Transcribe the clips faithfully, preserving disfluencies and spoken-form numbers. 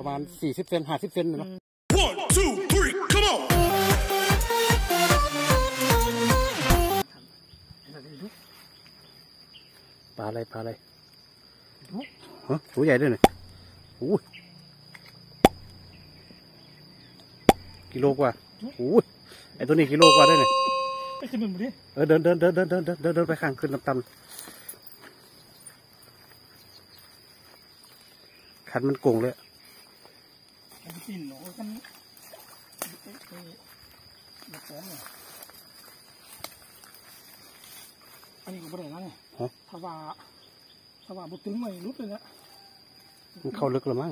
ประมาณสี่สิบเซนห้าสิบเซนเนาะปลาอะไรปลาอะไรฮะตัวใหญ่ด้วยเนี่ยโอ้ยกิโลกว่าโอ้ยไอตัวนี้กิโลกว่าได้เนี่ยไปขึ้นมันดิเออเดินเดินเดินเดินเดินเดินเดินเดินไปข้างขึ้นต่ำๆขันมันโกงเลยปีนหนูกันอันนี้ก็ไม่ได้แล้วไงถ้าว่าถ้าว่าบุตรถึงไม่รุดเลยนะมันเข้าลึกแล้วมั้ง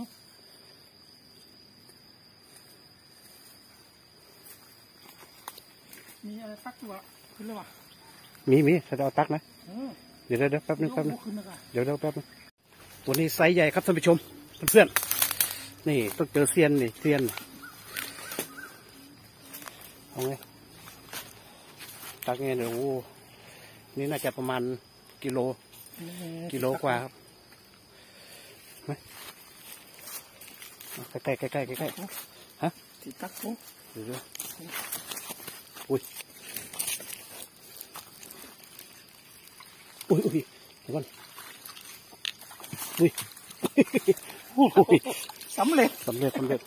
มีอะไรตักตัวขึ้นเลยวะมีมีถ้าจะเอาตักนะเดี๋ยวเดี๋ยวแป๊บนึงแป๊บนึงเดี๋ยวเดี๋ยวแป๊บนึงตัวนี้ไซส์ใหญ่ครับท่านผู้ชมเพื่อนๆนี่ต้องเจอเซียนนี่เซียนเอาไงตักไงเดี๋ยวโอ้นี่น่าจะประมาณกิโลกิโลกว่าครับไหมใกล้ใกล้ใกล้ใกล้ใกล้ฮะติดตักปุ๊บเดี๋ยวอุ้ยอุ้ยอุ้ยเดี๋ยวก่อนอุ้ยอุ้ยสำเร็จสำเร็จสำเร็จ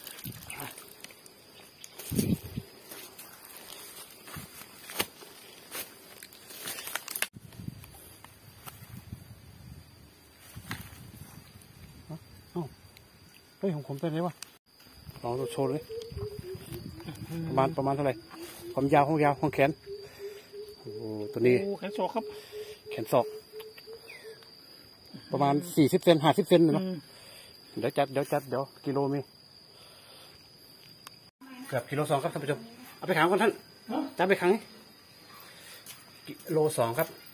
เฮ้ยของผมเป็นไงวะลองโชว์เลยประมาณประมาณเท่าไหร่ความยาวของยาวของแขนโอ้ตัวนี้แขนศอกครับแขนศอกประมาณสี่สิบเซนห้าสิบเซนเนาะเดี๋ยวจัดเดี๋ยวจัดเดี๋ยวกิโลมีเกือบกิโลสองครับท่านผู้ชมเอาไปขังก่อนท่านจับไปขังกิโลสองครับ